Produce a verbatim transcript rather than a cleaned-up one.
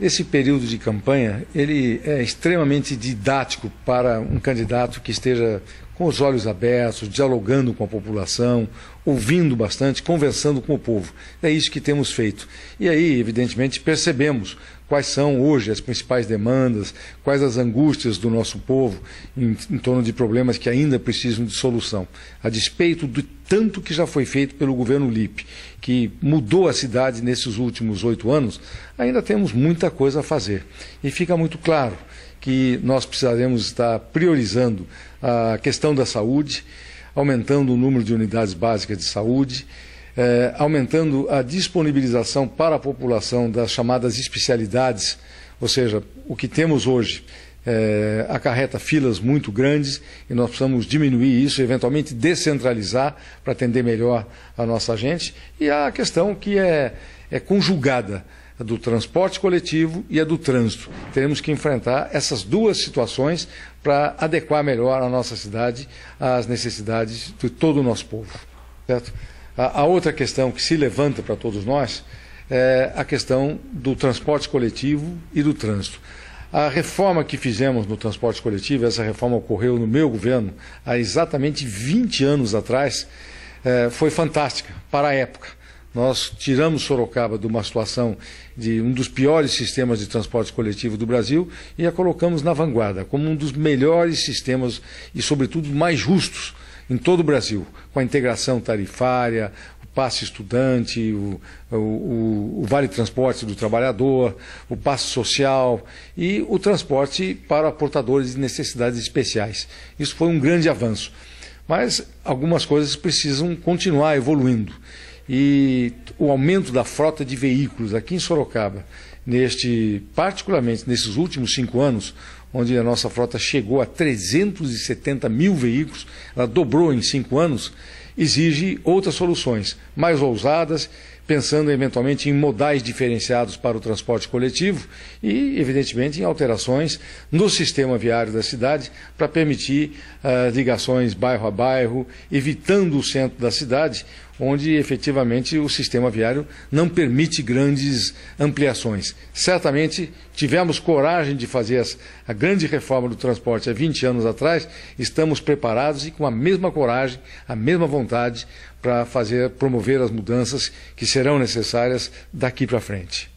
Esse período de campanha, ele é extremamente didático para um candidato que esteja com os olhos abertos, dialogando com a população, ouvindo bastante, conversando com o povo. É isso que temos feito. E aí, evidentemente, percebemos quais são hoje as principais demandas, quais as angústias do nosso povo em, em torno de problemas que ainda precisam de solução. A despeito do tanto que já foi feito pelo governo Lippe, que mudou a cidade nesses últimos oito anos, ainda temos muita coisa a fazer. E fica muito claro que nós precisaremos estar priorizando a questão da saúde, aumentando o número de unidades básicas de saúde, eh, aumentando a disponibilização para a população das chamadas especialidades, ou seja, o que temos hoje eh, acarreta filas muito grandes e nós precisamos diminuir isso, eventualmente descentralizar para atender melhor a nossa gente, e a questão que é, é conjugada, a do transporte coletivo e a do trânsito. Teremos que enfrentar essas duas situações para adequar melhor a nossa cidade às necessidades de todo o nosso povo. Certo? A, a outra questão que se levanta para todos nós é a questão do transporte coletivo e do trânsito. A reforma que fizemos no transporte coletivo, essa reforma ocorreu no meu governo há exatamente vinte anos atrás, é, foi fantástica para a época. Nós tiramos Sorocaba de uma situação de um dos piores sistemas de transporte coletivo do Brasil e a colocamos na vanguarda, como um dos melhores sistemas e, sobretudo, mais justos em todo o Brasil, com a integração tarifária, o passe estudante, o, o, o, o vale transporte do trabalhador, o passe social e o transporte para portadores de necessidades especiais. Isso foi um grande avanço, mas algumas coisas precisam continuar evoluindo. E o aumento da frota de veículos aqui em Sorocaba, neste, particularmente nesses últimos cinco anos, onde a nossa frota chegou a trezentos e setenta mil veículos, ela dobrou em cinco anos, exige outras soluções, mais ousadas, pensando eventualmente em modais diferenciados para o transporte coletivo e, evidentemente, em alterações no sistema viário da cidade para permitir uh, ligações bairro a bairro, evitando o centro da cidade, onde efetivamente o sistema viário não permite grandes ampliações. Certamente tivemos coragem de fazer a grande reforma do transporte há vinte anos atrás, estamos preparados e com a mesma coragem, a mesma vontade para fazer, promover as mudanças que serão necessárias daqui para frente.